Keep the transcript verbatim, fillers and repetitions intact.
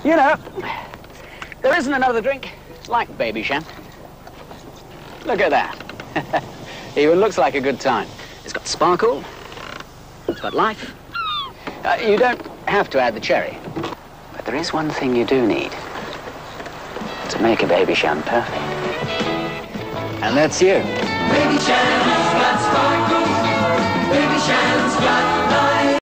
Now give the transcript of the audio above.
You know, there isn't another drink like Baby Shan. Look at that. Even looks like a good time. It's got sparkle. It's got life. Uh, you don't have to add the cherry. But there is one thing you do need to make a Baby Shan perfect. And that's you. Baby Shan's got sparkle. Baby Shan's got love.